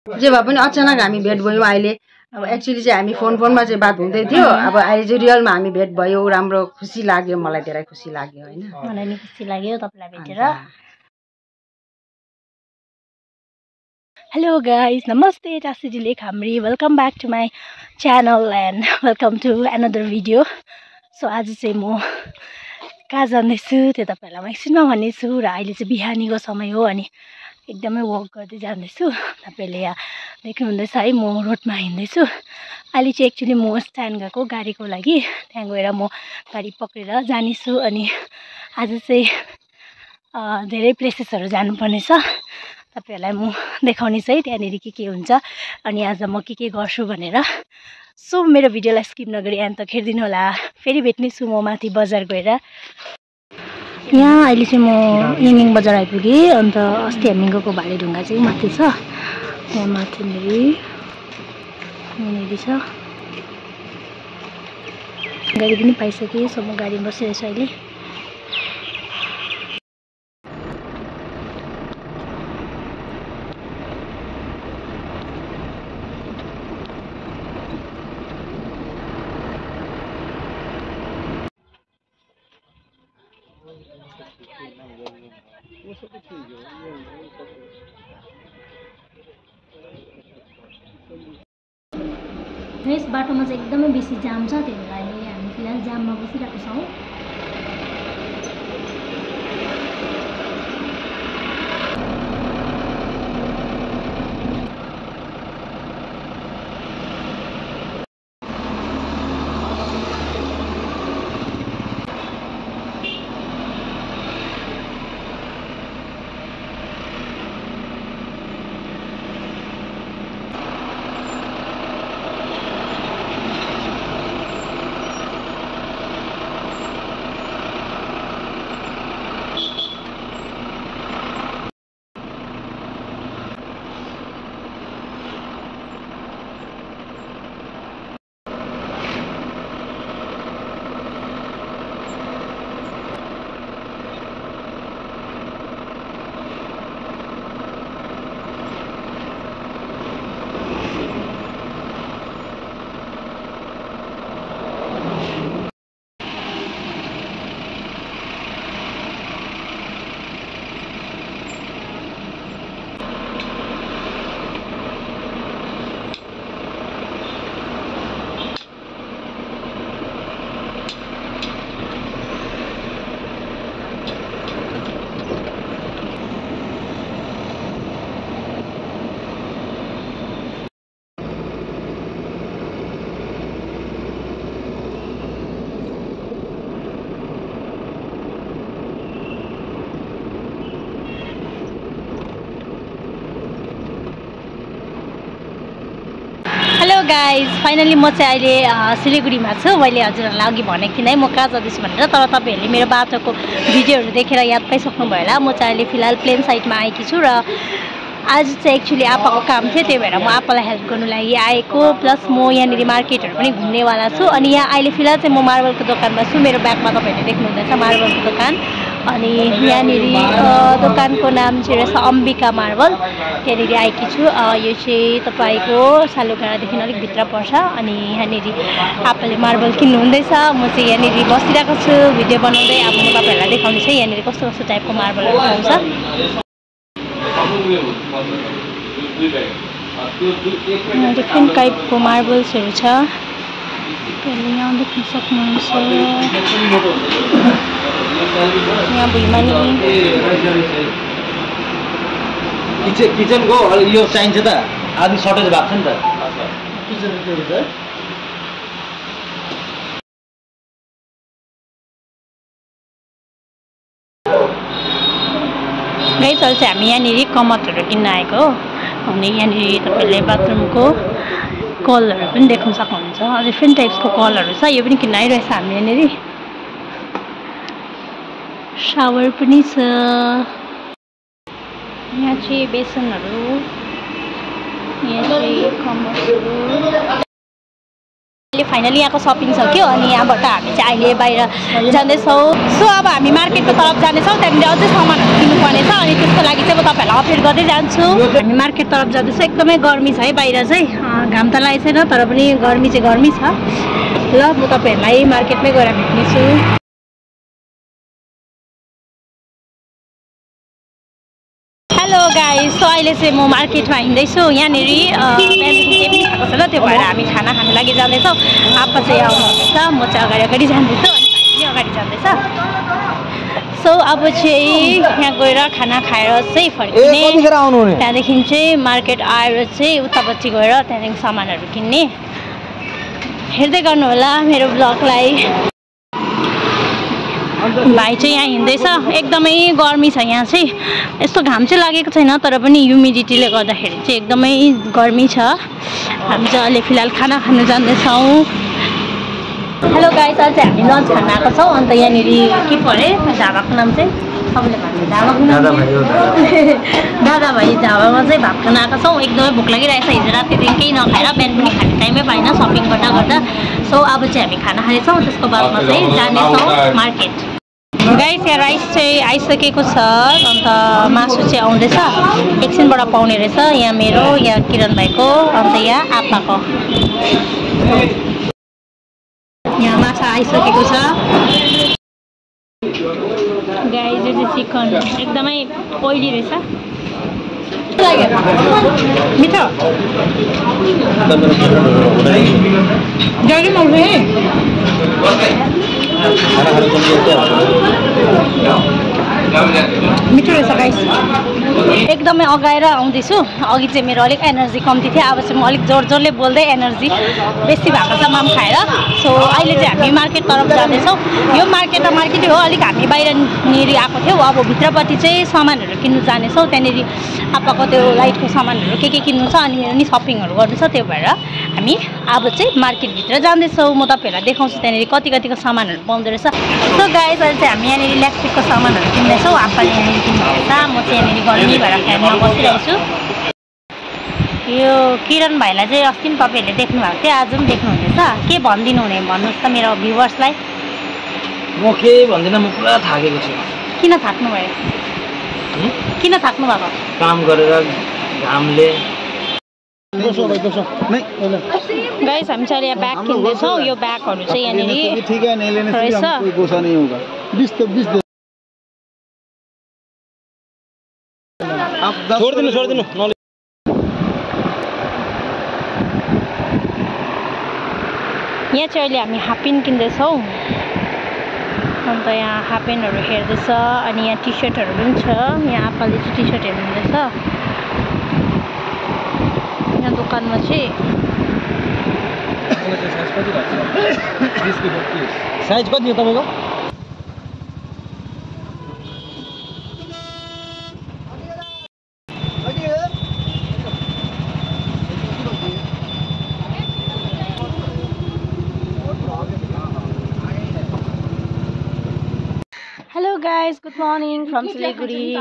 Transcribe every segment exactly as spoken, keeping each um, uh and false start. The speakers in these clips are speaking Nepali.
जे भए पनि अचानक हामी भेट भयौँ अहिले। अब एक्चुअली चाहिँ हामी फोन फोनमा चाहिँ बात हुँदै थियो, अब अहिले चाहिँ रियलमा हामी भेट भयौँ। राम्रो खुसी लाग्यो, मलाई धेरै खुसी लाग्यो हैन। मलाई नि खुसी लाग्यो तपाईलाई भेटेर। हेलो गाइस, नमस्ते, टासीजी खामरी। Welcome back to my channel and welcome to another video. So आज चाहिँ म कहाँ जाँदैछु त्यो तपाईहरुलाई म एकछिनमा भन्नेछु। र अहिले चाहिँ बिहानीको समय हो अनि एकदमै वक गर्दै जाँदैछु। तपाईले यहाँ देख्नुहुँदैछ है, म रोडमा हिँड्दैछु। अहिले चाहिँ एक्चुअली म स्ट्यान्ड गएको गाडीको लागि, त्यहाँ गएर म गाडी पक्रेर जानेछु। अनि आज चाहिँ धेरै प्लेसेसहरू जानुपर्ने छ, तपाईहरुलाई म देखाउने चाहिँ त्यहाँनिर के के हुन्छ अनि आज म के के गर्छु भनेर। सो मेरो भिडियोलाई स्किप नगरी अन्त हेरिदिनु होला। फेरि भेट्ने छु म माथि बजार गएर। यहाँ अहिले चाहिँ म यमिङ बजार आइपुगेँ। अन्त अस्ति हामी गएको भालेढुङ्गा चाहिँ माथि छ, यहाँ माथि नेरि यहाँनिर छ। गाडी पनि पाइसकेँ, सो म गाडीमा बसिरहेछु अहिले। यस बाटोमा चाहिँ एकदमै बेसी जाम छ, त्यही भएर अहिले हामी फिलहाल जाममा बसिरहेको छौँ। हेलो गाइज, फाइनली म चाहिँ अहिले सिलगढीमा छु। मैले हजुरहरूलाई अघि भनेको थिइनँ है म कहाँ जाँदैछु भनेर, तर तपाईँहरूले मेरो बाटोको भिडियोहरू देखेर याद पाइसक्नुभयो होला। म चाहिँ अहिले फिलहाल प्लेन साइडमा आएकी छु र आज चाहिँ एक्चुअली आप्पाको काम थियो, त्यही भएर म आप्पालाई हेल्प गर्नु लागि आएको। प्लस म यहाँनिर मार्केटहरू पनि घुम्नेवाला छु। अनि यहाँ अहिले फिलहाल चाहिँ म मार्बलको दोकानमा छु। मेरो ब्यागमा तपाईँहरूले देख्नुहुँदैछ मार्बलको दोकान। अनि यहाँनिर दोकानको नाम चाहिँ रहेछ अम्बिका मार्बल, त्यहाँनिर आएकी छु। यो चाहिँ तपाईँको सालुगढादेखि अलिक भित्र पर्छ। अनि यहाँनिर आप्पाले मार्बल किन्नुहुँदैछ, म चाहिँ यहाँनिर बसिरहेको छु भिडियो बनाउँदै। अब म तपाईँहरूलाई देखाउने चाहिँ यहाँनिर कस्तो कस्तो टाइपको मार्बलहरू पाउँछ। डिफ्रेन्ट टाइपको मार्बल्सहरू छ, यहाँ देख्न सक्नुहुन्छ। यहाँ भुइँमा नि किचनको यो चाहिन्छ त, आदि सर्टेज भएको छ नि त किचनको। गाइस अहिले चाहिँ हामी यहाँनिर कमतहरू किन्न आएको हो। अनि यहाँनिर तपाईँले बाथरुमको कलहरू पनि देख्न सक्नुहुन्छ, डिफ्रेन्ट टाइप्सको कलहरू छ। यो पनि किन्न आइरहेछ हामी यहाँनिर। शावर पनि छ, यहाँ चाहिँ बेसनहरू, यहाँ चाहिँ कमतहरू। अहिले फाइनली यहाँको सपिङ सक्यो अनि यहाँबाट हामी चाहिँ अहिले बाहिर जाँदैछौँ। सो अब हामी मार्केटको तर्फ जानेछौँ, त्यहाँनिर अझै सामानहरू किन्नुपर्नेछ अनि त्यसको लागि चाहिँ म तपाईँहरूलाई अपडेट गर्दै जान्छु। हामी मार्केट तर्फ जाँदैछौँ। एकदमै गर्मी छ है बाहिर चाहिँ, घाम त लागेको छैन तर पनि गर्मी चाहिँ गर्मी छ। ल म तपाईँहरूलाई मार्केटमै गएर भेट्नेछु। हेलो गाइस, सो अहिले चाहिँ म मार्केटमा हिँड्दैछु। यहाँनिर बिहानदेखि केही पनि खाएको छैन, त्यो भएर हामी खाना खानु लागि जाँदैछौँ। आपा चाहिँ आउनुहुँदैछ, म चाहिँ अगाडि अगाडि जाँदैछु अनि भाइ पनि अगाडि जाँदैछ। सो अब चाहिँ यहाँ गएर खाना खाएर चाहिँ फर्किने, त्यहाँदेखि चाहिँ मार्केट आएर चाहिँ उतापट्टि गएर त्यहाँदेखि सामानहरू किन्ने। हेर्दै गर्नु होला मेरो ब्लगलाई। भाइ चाहिँ यहाँ हिँड्दैछ, एकदमै गर्मी छ यहाँ चाहिँ। यस्तो घाम चाहिँ लागेको छैन तर पनि ह्युमिडिटीले गर्दाखेरि चाहिँ एकदमै गर्मी छ। हामी चाहिँ अहिले फिलहाल खाना खानु जाँदैछौँ। हेलो गाइस, आज चाहिँ हामी लन्च खान आएको छौँ। अन्त यहाँनिर के पो अरे ढाबाको नाम चाहिँ तपाईँले भन्नु, ढाबाको नाम दादा भाइ ढाबामा चाहिँ भात खान आएको छौँ। एकदमै भोक लागिरहेछ, हिजो रातिदेखि केही नखाएर बिहान पनि खाने टाइमै पाएन सपिङ गर्दा गर्दा। सो अब चाहिँ हामी खाना खानेछौँ, त्यसको बादमा चाहिँ जानेछौँ मार्केट। गाइस यहाँ राइस चाहिँ आइसकेको छ, अन्त मासु चाहिँ आउँदैछ, एकछिनबाट पाउने रहेछ। यहाँ मेरो, यहाँ किरण भाइको, अन्त यहाँ आप्पाको। यहाँ माछा आइसकेको छ गाइस। यो चाहिँ चिकन एकदमै ओइली रहेछ, मिठो मिठो रहेछ गाइस। एकदमै अगाएर आउँदैछु। अघि चाहिँ मेरो अलिक एनर्जी कम्ती थियो, अब चाहिँ म अलिक जोड जोडले बोल्दै एनर्जी बेसी भएको छ माम खाएर। सो अहिले चाहिँ हामी मार्केट तर्फ जाँदैछौँ। यो मार्केट त मार्केटै हो, अलिक हामी बाहिरनिर आएको थियौँ। अब भित्रपट्टि चाहिँ सामानहरू किन्नु जानेछौँ। त्यहाँनिर आप्पाको त्यो लाइटको सामानहरू के के किन्नु छ अनि मेरो नि सपिङहरू गर्नु छ, त्यो भएर हामी अब चाहिँ मार्केटभित्र जाँदैछौँ। म तपाईँहरूलाई देखाउँछु त्यहाँनिर कति कतिको सामानहरू पाउँदो रहेछ। सो गाइस, अहिले चाहिँ हामी यहाँनिर इलेक्ट्रिकको सामानहरू किन्दैछौँ। आप्पाले यहाँनिर किन्नुहुँदैछ, म चाहिँ यहाँनिर गर्मी भएर फ्यानमा बसिरहेको छु। यो किरण भाइलाई चाहिँ अस्ति पनि तपाईँहरूले देख्नु भएको थियो, आज पनि देख्नुहुँदैछ। के भनिदिनु हुने भन्नुहोस् त मेरो भ्युवर्सलाई। म के भन्दिनँ, म पुरा थाकेको छु। किन थाक्नु भयो? किन थाक्नु भएको? काम गरेर घामले। गाइस हामी चाहिँ यहाँ ब्याग किन्दैछौँ। यो ब्यागहरू चाहिँ यहाँनिर रहेछ। छोडिदिनु छोडिदिनु यहाँ चाहिँ अहिले हामी हाफ प्यान्ट किन्दैछौँ। अन्त यहाँ हाफ प्यान्टहरू हेर्दैछ अनि यहाँ टी सर्टहरू पनि छ। यहाँ आप्पाले चाहिँ टी सर्ट हेर्नुहुँदैछ। यहाँ दोकानमा चाहिँ साइज कति हो तपाईँको? Hello guys, good morning from Siliguri.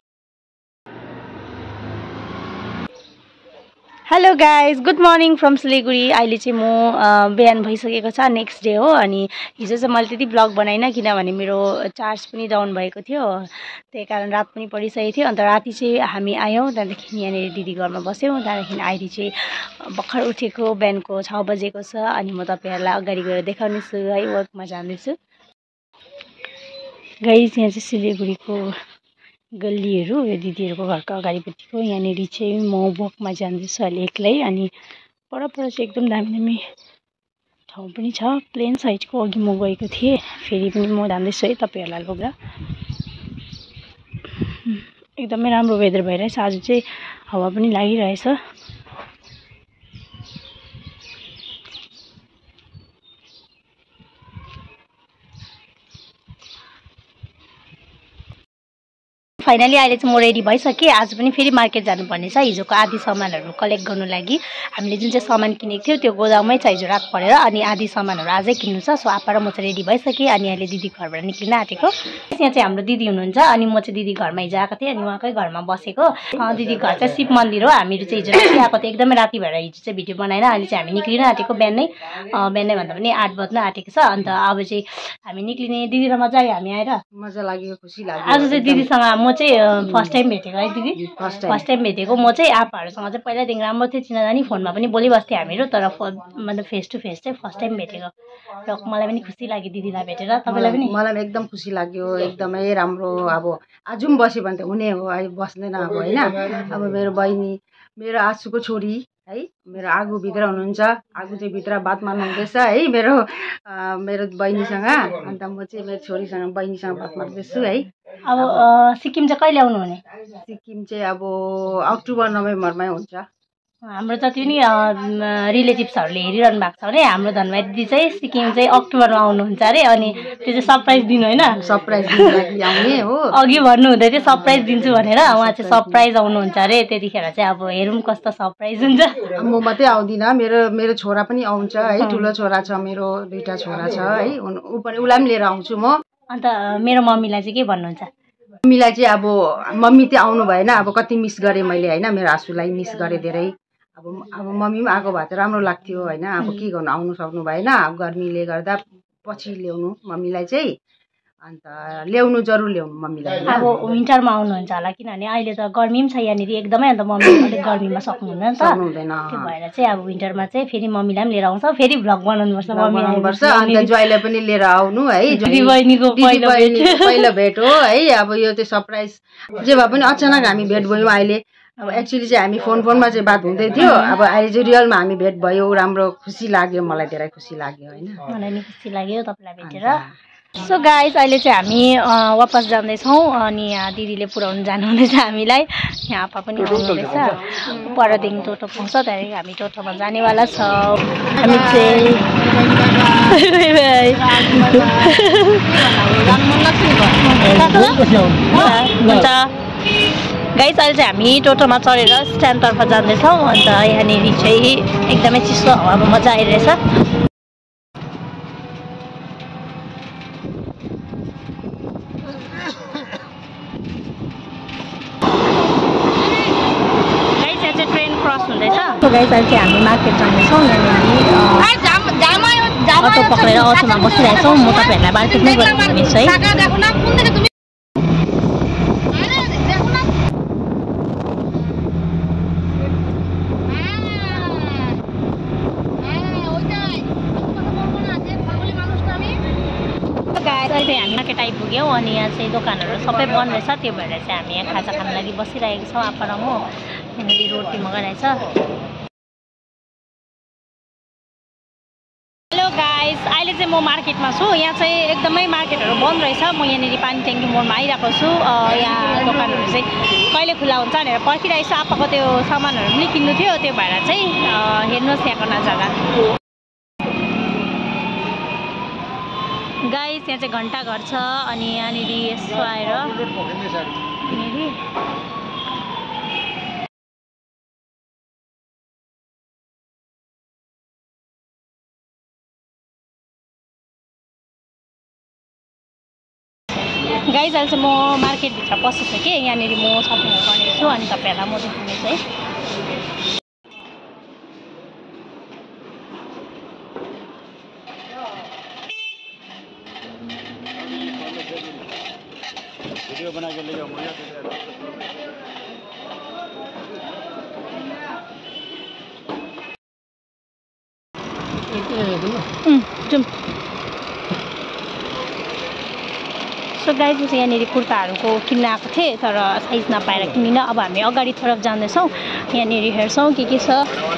Hello guys, good morning from Siliguri. अहिले चाहिँ म बिहान भइसकेको छ, नेक्स्ट डे हो। अनि हिजो चाहिँ मैले त्यति ब्लग बनाइनँ किनभने मेरो चार्ज पनि डाउन भएको थियो, त्यही कारण रात पनि परिसकेको थियो। अन्त राति चाहिँ हामी आयौँ, त्यहाँदेखि यहाँनिर दिदी घरमा बस्यौँ। त्यहाँदेखि अहिले चाहिँ भर्खर उठेको, बिहानको छ बजेको छ। अनि म तपाईँहरूलाई अगाडि गएर देखाउनेछु है, वर्कमा जाँदैछु। गाइज यहाँ चाहिँ सिलिगुडीको गल्लीहरू, यो दिदीहरूको घरको अगाडिपट्टिको। यहाँनिर चाहिँ म वकमा जाँदैछु अहिले एक्लै। अनि पर पर चाहिँ एकदम दामी दामी ठाउँ पनि छ, प्लेन साइडको। अघि म गएको थिएँ, फेरि पनि म जाँदैछु है तपाईँहरूलाई लगेर। एकदमै राम्रो वेदर भइरहेछ, आज चाहिँ हावा पनि लागिरहेछ। फाइनली अहिले चाहिँ म रेडी भइसकेँ। आज पनि फेरि मार्केट जानुपर्ने छ हिजोको आधी सामानहरू कलेक्ट गर्नु लागि। हामीले जुन चाहिँ सामान किनेको थियो त्यो गोदाममै छ हिजो रात परेर, अनि आधी सामानहरू आजै किन्नु छ। सो आपा र म चाहिँ रेडी भइसकेँ अनि अहिले दिदी घरबाट निक्लिन आँटेको। यहाँ चाहिँ हाम्रो दिदी हुनुहुन्छ अनि म चाहिँ दिदी घरमा हिजो आएको थिएँ अनि उहाँकै घरमा बसेको। दिदी घर चाहिँ शिव मन्दिर हो। हामीहरू चाहिँ हिजो राति आएको थियो, एकदमै राति भएर हिजो चाहिँ भिडियो बनाएर अनि चाहिँ हामी निक्लिन आँटेको बिहानै बिहानै भन्दा पनि आठ बज्न आँटेको छ। अन्त अब चाहिँ हामी निक्लिने। दिदी र मजा आयो हामी आएर, मजा लाग्यो, खुसी लाग्यो। आज चाहिँ दिदीसँग म चाहिँ फर्स्ट टाइम भेटेको है दिदी, फर्स्ट फर्स्ट टाइम भेटेको। म चाहिँ आपाहरूसँग चाहिँ पहिल्यैदेखि राम्रो थियो चिनाजानी, फोनमा पनि बोलिबस्थेँ हामीहरू, तर मतलब फेस टु फेस चाहिँ फर्स्ट टाइम भेटेको र मलाई पनि खुसी लाग्यो दिदीलाई भेटेर। तपाईँलाई पनि? मलाई पनि एकदम खुसी लाग्यो, एकदमै राम्रो। अब आज पनि बस्यो भने त हुने हो, अहिले बस्दैन अब होइन। अब मेरो बहिनी, मेरो आँसुको छोरी है, मेरो आगोभित्र हुनुहुन्छ, आगो चाहिँ भित्र बात मार्नु हुँदैछ है मेरो मेरो बहिनीसँग। अन्त म चाहिँ मेरो छोरीसँग बहिनीसँग बात मार्दैछु है। अब सिक्किम चाहिँ कहिले आउनु हुने? सिक्किम चाहिँ अब अक्टोबर नोभेम्बरमै हुन्छ। हाम्रो जति पनि रिलेटिभ्सहरूले हेरिरहनु भएको छ भने हाम्रो धनबाई दिदी चाहिँ सिक्किम चाहिँ अक्टोबरमा आउनुहुन्छ अरे। अनि त्यो चाहिँ सरप्राइज दिनु होइन, सरप्राइज दिनु आउने हो। अघि भन्नुहुँदै थियो सरप्राइज दिन्छु भनेर, उहाँ चाहिँ सरप्राइज आउनुहुन्छ अरे। त्यतिखेर चाहिँ अब हेरौँ कस्तो सरप्राइज हुन्छ। म मात्रै आउँदिनँ, मेरो मेरो छोरा पनि आउँछ है, ठुलो छोरा छ मेरो, दुईवटा छोरा छ है, ऊ पनि उसलाई पनि लिएर आउँछु म। अन्त मेरो मम्मीलाई चाहिँ के भन्नुहुन्छ? मम्मीलाई चाहिँ अब मम्मी चाहिँ आउनु भएन, अब कति मिस गरेँ मैले होइन, मेरो आँसुलाई मिस गरेँ धेरै। अब अब मम्मी पनि आएको भए त राम्रो लाग्थ्यो होइन। अब के गर्नु, आउनु सक्नु भएन, अब गर्मीले गर्दा पछि ल्याउनु मम्मीलाई चाहिँ। अन्त ल्याउनु जरुर ल्याउनु मम्मीलाई। अब विन्टरमा आउनुहुन्छ होला किनभने अहिले त गर्मी पनि छ यहाँनिर एकदमै, अन्त मम्मी अलिक गर्मीमा सक्नुहुन्न नि त, सक्नुहुँदैन। त्यो भएर चाहिँ अब विन्टरमा चाहिँ फेरि मम्मीलाई पनि लिएर आउँछ, फेरि भ्लग बनाउनुपर्छ, मम्मी आउनुपर्छ। अन्त ज्वाइँलाई पनि लिएर आउनु है, दिदी बहिनीको पहिलो भेट हो है। अब यो चाहिँ सरप्राइज जे भए पनि अचानक हामी भेट भयौँ अहिले। अब एक्चुअली चाहिँ हामी फोन फोनमा चाहिँ बात हुँदै थियो, अब अहिले चाहिँ रियलमा हामी भेट भयो, राम्रो खुसी लाग्यो, मलाई धेरै खुसी लाग्यो होइन। मलाई नि खुसी लाग्यो तपाईँलाई भेटेर। सो गाइस अहिले चाहिँ हामी वापस जाँदैछौँ अनि यहाँ दिदीले पुऱ्याउनु जानुहुँदैछ हामीलाई। यहाँ आपा पनि आउनुहुँदैछ, परदेखि टोटो पाउँछ, त्यहाँदेखि हामी टोटोमा जानेवाला छौँ हामी चाहिँ। गाइस अहिले चाहिँ हामी टोटोमा चढेर स्ट्यान्डतर्फ जाँदैछौँ। अन्त यहाँनिर चाहिँ एकदमै चिसो हावामा मजा आइरहेछ। गाइस यहाँ चाहिँ ट्रेन क्रस हुँदैछ। सो गाइस अहिले चाहिँ हामी मार्केट जाँदैछौँ। यहाँनिर अटो पक्रेर अटोमा बसिरहेछौँ। म तपाईँहरूलाई मार्केटमै गइदिन्छु है। हामी मार्केट आइपुग्यौँ अनि यहाँ चाहिँ दोकानहरू सबै बन्द रहेछ, त्यो भएर चाहिँ हामी यहाँ खाजा खानु लागि बसिरहेको छौँ। आपा र म यहाँनिर रोटी मगाइरहेछ। हेलो गाइस, अहिले चाहिँ म मार्केटमा छु। यहाँ चाहिँ एकदमै मार्केटहरू बन्द रहेछ। म यहाँनिर पानी ट्याङ्की मोडमा आइरहेको छु। यहाँ दोकानहरू चाहिँ कहिले खुल्ला हुन्छ भनेर पर्खिरहेको छु। आपाको त्यो सामानहरू पनि किन्नु थियो, त्यो भएर चाहिँ हेर्नुहोस् यहाँको नजारा। गाइस यहाँ चाहिँ घन्टा घर छ अनि यहाँनिर यसो आएर यहाँनिर गाइस अहिले चाहिँ म मार्केटभित्र पसिसकेँ। यहाँनिर म सपिङहरू गर्ने छु अनि तपाईँहरूलाई म देखाउनेछु है। वीडियो बना के ले जाओ मजा जाउँ। सो गाइस चाहिँ यहाँनिर कुर्ताहरूको किन्न आएको थिएँ तर साइज नपाएर किनिनँ। अब हामी अगाडि तरफ जाँदैछौँ, यहाँनिर हेर्छौँ के के छ।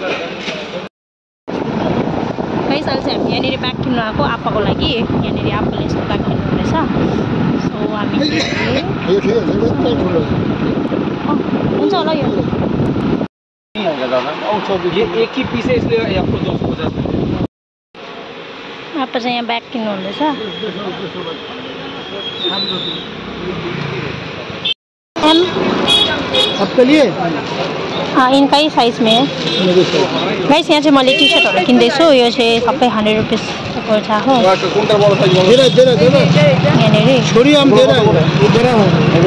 गाइस अहिले चाहिँ हामी यहाँनिर ब्याग किन्नु आएको आप्पाको लागि। यहाँनिर आप्पाले यस्तो ब्याग किन्नु हुँदैछ। सो हामी हुन्छ होला यो एक ही पीस है इसलिए आपको दो सौ पचास। आपा चाहिँ यहाँ ब्याग किन्नु हुँदैछ। एम सबके लिए हाँ इनका ही साइज में है गाइस। यहाँ चाहिँ मैले टी सर्टहरू किन्दैछु यो चाहिँ सबै हन्ड्रेड रुपिसको छ हो यहाँनिर छोरी हम दे रहा है दे रहा हूँ।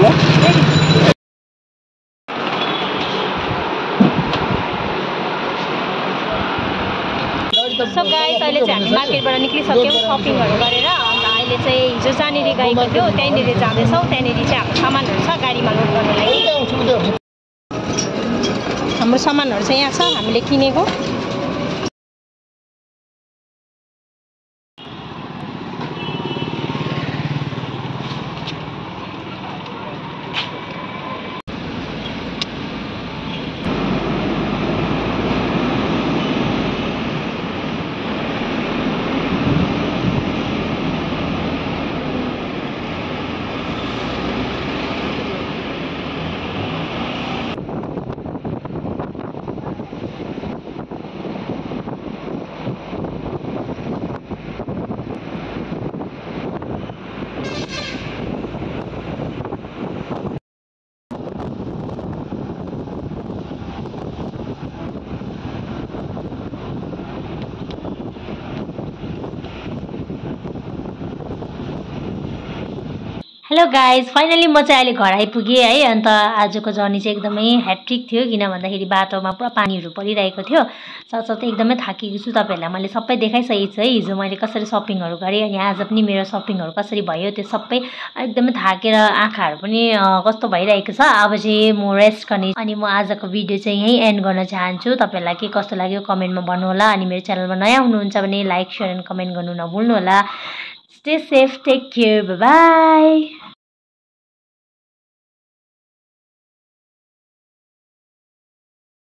सो गाइस अहिले चाहिँ हामी मार्केटबाट निक्लिसक्यौँ सपिङहरू गरेर। अन्त अहिले चाहिँ हिजो जहाँनिर गएको थियो त्यहीँनिर जाँदैछौँ। त्यहाँनिर चाहिँ हाम्रो सामानहरू छ गाडीमा लोड गर्नु लागि। हाम्रो सामानहरू चाहिँ यहाँ छ हामीले किनेको। हेलो गाइज फाइनली म चाहिँ अहिले घर आइपुगेँ है। अन्त आजको जर्नी चाहिँ एकदमै ह्याट्रिक थियो किन भन्दाखेरि बाटोमा पुरा पानीहरू परिरहेको थियो। साथसाथै एकदमै थाकेको छु। तपाईँहरूलाई मैले सबै देखाइसकेको छु है हिजो मैले कसरी सपिङहरू गरेँ अनि आज पनि मेरो सपिङहरू कसरी भयो त्यो सबै। एकदमै थाकेर आँखाहरू पनि कस्तो भइरहेको छ। अब चाहिँ म रेस्ट गर्ने अनि म आजको भिडियो चाहिँ यहीँ एन्ड गर्न चाहन्छु। तपाईँहरूलाई के कस्तो लाग्यो कमेन्टमा भन्नुहोला अनि मेरो च्यानलमा नयाँ हुनुहुन्छ भने लाइक सेयर एन्ड कमेन्ट गर्नु नभुल्नुहोला। Stay safe take care bye by.